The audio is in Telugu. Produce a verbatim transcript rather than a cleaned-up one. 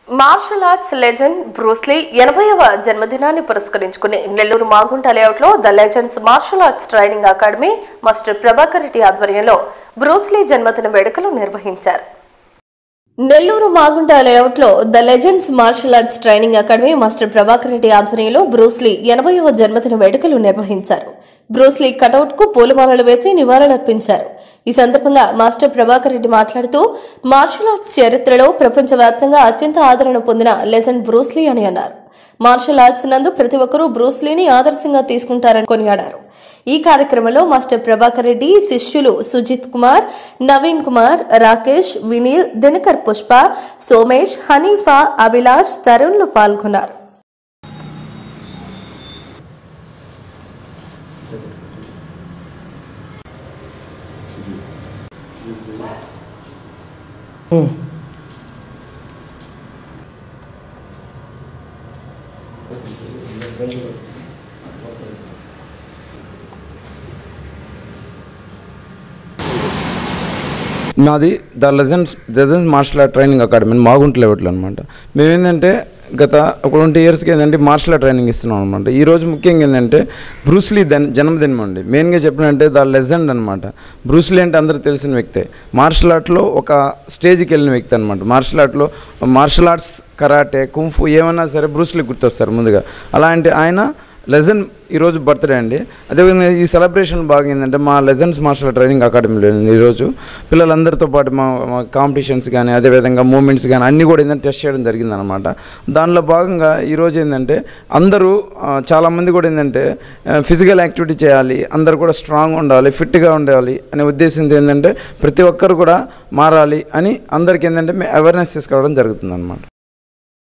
Martial arts legend Bruce Lee ఎనభైవ జన్మదినాన్ని పురస్కరించుకుని నెల్లూరు మాగుంట లేఅవుట్లో the legends martial arts training academy master Prabhakar Reddy ఆధ్వర్యంలో బ్రూస్ లీ జన్మదిన వేడుకలు నిర్వహించారు. నెల్లూరు మాగుంట లేఅవుట్లో the legends martial arts training academy master Prabhakar Reddy ఆధ్వర్యంలో బ్రూస్ లీ ఎనభైవ జన్మదిన వేడుకలు నిర్వహించారు. బ్రూస్ లీ కటౌట్ కు పూలమాలలు వేసి నివాళులర్పించారు. ఈ సందర్భంగా మాస్టర్ ప్రభాకర్ రెడ్డి మాట్లాడుతూ మార్షల్ ఆర్ట్స్ చరిత్రలో ప్రపంచవ్యాప్తంగా అత్యంత ఆదరణ పొందిన లెజెండ్ బ్రూస్ లీ అని అన్నారు. మార్షల్ ఆర్ట్స్ నందు ప్రతి ఒక్కరూ బ్రూస్ లీని ఆదర్శంగా తీసుకుంటారని కొనియాడారు. ఈ కార్యక్రమంలో మాస్టర్ ప్రభాకర్ రెడ్డి శిష్యులు సుజిత్ కుమార్, నవీన్ కుమార్, రాకేష్, వినీల్, దినకర్ పుష్ప, సోమేష్, హనీఫా, అభిలాష్ తరుణ్లు పాల్గొన్నారు. మాది the legends legends martial art training academy Magunta లేఅవుట్లో అనమాట. మేము ఏంటంటే గత ఒక ట్వంటీ ఇయర్స్కి ఏంటంటే మార్షల్ ఆర్ట్ ట్రైనింగ్ ఇస్తున్నాం అనమాట. ఈరోజు ముఖ్యంగా ఏంటంటే బ్రూస్ లీ దన్ జన్మదినం అండి. మెయిన్గా చెప్పినంటే ద లెజెండ్ అనమాట. బ్రూస్ లీ అంటే అందరూ తెలిసిన వ్యక్తే. మార్షల్ ఆర్ట్లో ఒక స్టేజ్కి వెళ్ళిన వ్యక్తి అనమాట. మార్షల్ ఆర్ట్లో మార్షల్ ఆర్ట్స్, కరాటే, కుంఫు ఏమన్నా సరే బ్రూస్ లీ గుర్తొస్తారు ముందుగా. అలాంటి ఆయన లెజెండ్ ఈరోజు బర్త్డే అండి. అదేవిధంగా ఈ సెలబ్రేషన్ బాగా ఏంటంటే మా లెజెండ్స్ మార్షల్ ఆర్ట్ ట్రైనింగ్ అకాడమీలో ఈరోజు పిల్లలందరితో పాటు మా మా కాంపిటీషన్స్ కానీ అదేవిధంగా మూమెంట్స్ కానీ అన్నీ కూడా ఏంటంటే టెస్ట్ చేయడం జరిగిందనమాట. దానిలో భాగంగా ఈరోజు ఏంటంటే అందరూ చాలామంది కూడా ఏంటంటే ఫిజికల్ యాక్టివిటీ చేయాలి, అందరూ కూడా స్ట్రాంగ్ ఉండాలి, ఫిట్గా ఉండాలి అనే ఉద్దేశంతో ఏంటంటే ప్రతి ఒక్కరు కూడా మారాలి అని అందరికీ ఏంటంటే అవేర్నెస్ తీసుకురావడం జరుగుతుంది అనమాట.